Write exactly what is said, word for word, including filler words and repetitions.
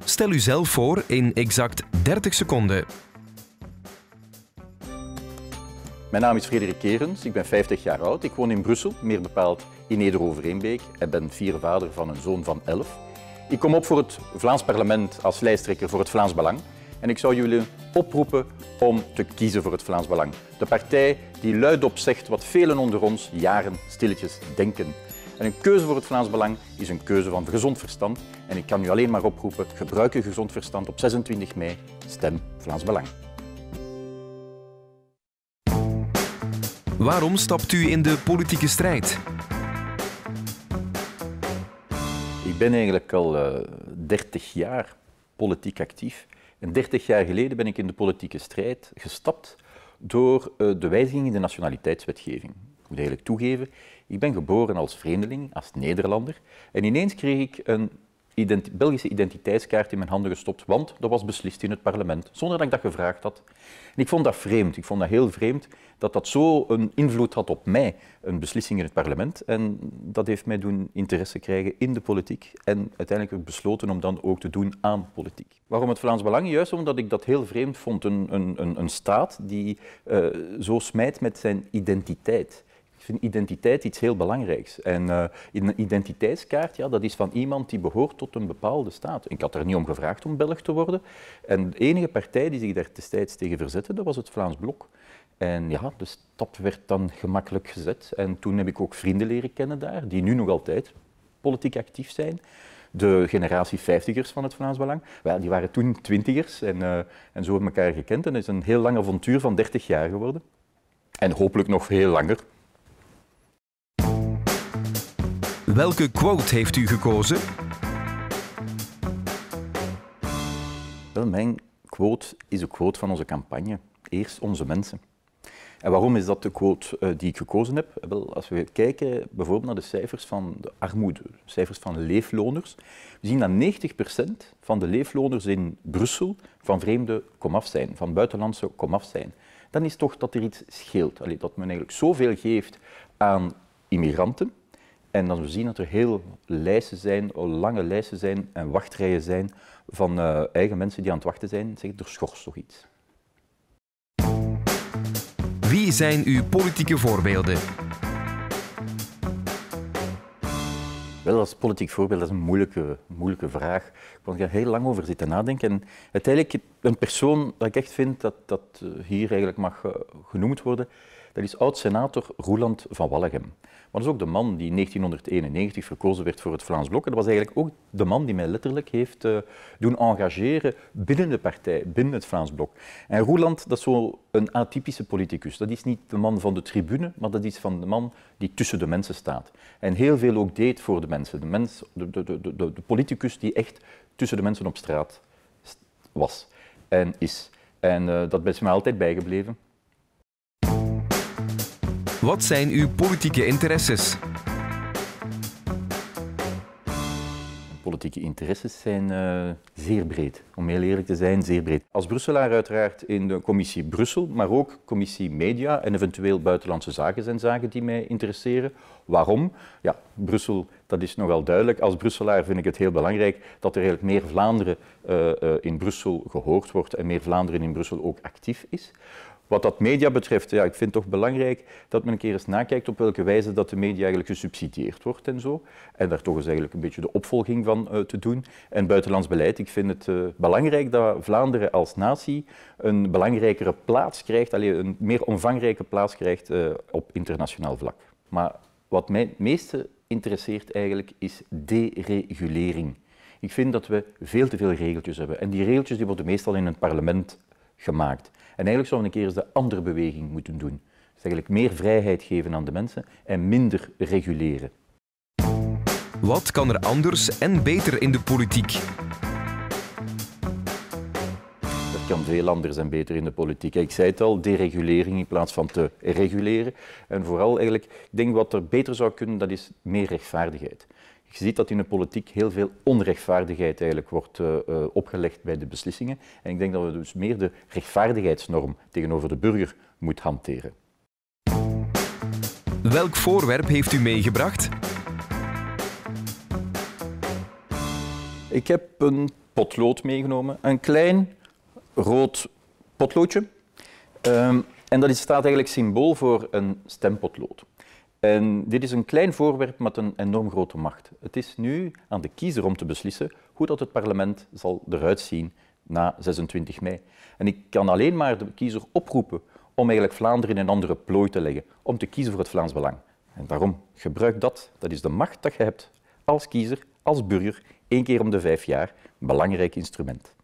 Stel u zelf voor in exact dertig seconden. Mijn naam is Frederik Kerens, ik ben vijftig jaar oud. Ik woon in Brussel, meer bepaald in Neder-Overeenbeek en ben viervader van een zoon van elf. Ik kom op voor het Vlaams parlement als lijsttrekker voor het Vlaams Belang. En ik zou jullie oproepen om te kiezen voor het Vlaams Belang. De partij die luidop zegt wat velen onder ons jaren stilletjes denken. En een keuze voor het Vlaams Belang is een keuze van gezond verstand. En ik kan u alleen maar oproepen, gebruik uw gezond verstand op zesentwintig mei. Stem Vlaams Belang. Waarom stapt u in de politieke strijd? Ik ben eigenlijk al uh, dertig jaar politiek actief. En dertig jaar geleden ben ik in de politieke strijd gestapt door uh, de wijziging in de nationaliteitswetgeving. Ik moet eigenlijk toegeven, ik ben geboren als vreemdeling, als Nederlander. En ineens kreeg ik een identi- Belgische identiteitskaart in mijn handen gestopt, want dat was beslist in het parlement, zonder dat ik dat gevraagd had. En ik vond dat vreemd, ik vond dat heel vreemd dat dat zo een invloed had op mij, een beslissing in het parlement. En dat heeft mij doen interesse krijgen in de politiek en uiteindelijk heb ik besloten om dan ook te doen aan politiek. Waarom het Vlaams Belang? Juist omdat ik dat heel vreemd vond, een, een, een staat die uh, zo smijt met zijn identiteit. Ik vind identiteit iets heel belangrijks. En uh, een identiteitskaart, ja, dat is van iemand die behoort tot een bepaalde staat. Ik had er niet om gevraagd om Belg te worden. En de enige partij die zich daar destijds tegen verzette, dat was het Vlaams Blok. En ja, de stap werd dan gemakkelijk gezet. En toen heb ik ook vrienden leren kennen daar, die nu nog altijd politiek actief zijn. De generatie vijftigers van het Vlaams Belang. Wel, die waren toen twintigers en, uh, en zo hebben we elkaar gekend. En het is een heel lang avontuur van dertig jaar geworden. En hopelijk nog veel langer. Welke quote heeft u gekozen? Wel, mijn quote is een quote van onze campagne. Eerst onze mensen. En waarom is dat de quote uh, die ik gekozen heb? Wel, als we kijken bijvoorbeeld naar de cijfers van de armoede, de cijfers van leefloners, we zien dat negentig procent van de leefloners in Brussel van vreemde komaf zijn, van buitenlandse komaf zijn. Dan is toch dat er iets scheelt. Allee, dat men eigenlijk zoveel geeft aan immigranten. En dan we zien dat er heel lijsten zijn, lange lijsten zijn en wachtrijen zijn van uh, eigen mensen die aan het wachten zijn. Zeg, er schorst toch iets. Wie zijn uw politieke voorbeelden? Wel, als politiek voorbeeld, dat is een moeilijke, moeilijke vraag. Ik kon er heel lang over zitten nadenken. En uiteindelijk, een persoon dat ik echt vind dat, dat hier eigenlijk mag genoemd worden, dat is oud-senator Roeland van Wallegem. Maar dat is ook de man die in negentienhonderdeenennegentig verkozen werd voor het Vlaams Blok. En dat was eigenlijk ook de man die mij letterlijk heeft uh, doen engageren binnen de partij, binnen het Vlaams Blok. En Roeland, dat is zo een atypische politicus. Dat is niet de man van de tribune, maar dat is van de man die tussen de mensen staat. En heel veel ook deed voor de mensen. De, mens, de, de, de, de, de politicus die echt tussen de mensen op straat was en is. En uh, dat is mij altijd bijgebleven. Wat zijn uw politieke interesses? Politieke interesses zijn uh, zeer breed, om heel eerlijk te zijn, zeer breed. Als Brusselaar uiteraard in de commissie Brussel, maar ook commissie Media en eventueel buitenlandse zaken zijn zaken die mij interesseren. Waarom? Ja, Brussel, dat is nogal duidelijk. Als Brusselaar vind ik het heel belangrijk dat er eigenlijk meer Vlaanderen uh, uh, in Brussel gehoord wordt en meer Vlaanderen in Brussel ook actief is. Wat dat media betreft, ja, ik vind het toch belangrijk dat men een keer eens nakijkt op welke wijze dat de media eigenlijk gesubsidieerd wordt en zo. En daar toch eens eigenlijk een beetje de opvolging van uh, te doen. En buitenlands beleid, ik vind het uh, belangrijk dat Vlaanderen als natie een belangrijkere plaats krijgt, allee, een meer omvangrijke plaats krijgt uh, op internationaal vlak. Maar wat mij het meeste interesseert eigenlijk is deregulering. Ik vind dat we veel te veel regeltjes hebben. En die regeltjes die worden meestal in het parlement gemaakt. En eigenlijk zouden we een keer eens de andere beweging moeten doen. Dus eigenlijk meer vrijheid geven aan de mensen en minder reguleren. Wat kan er anders en beter in de politiek? Er kan veel anders en beter in de politiek. Ik zei het al, deregulering in plaats van te reguleren. En vooral eigenlijk, ik denk wat er beter zou kunnen, dat is meer rechtvaardigheid. Je ziet dat in de politiek heel veel onrechtvaardigheid eigenlijk wordt uh, uh, opgelegd bij de beslissingen. En ik denk dat we dus meer de rechtvaardigheidsnorm tegenover de burger moeten hanteren. Welk voorwerp heeft u meegebracht? Ik heb een potlood meegenomen. Een klein rood potloodje. Um, en dat staat eigenlijk symbool voor een stempotlood. En dit is een klein voorwerp met een enorm grote macht. Het is nu aan de kiezer om te beslissen hoe dat het parlement zal eruit zien na zesentwintig mei. En ik kan alleen maar de kiezer oproepen om eigenlijk Vlaanderen in een andere plooi te leggen, om te kiezen voor het Vlaams Belang. En daarom, gebruik dat. Dat is de macht dat je hebt als kiezer, als burger, één keer om de vijf jaar. Een belangrijk instrument.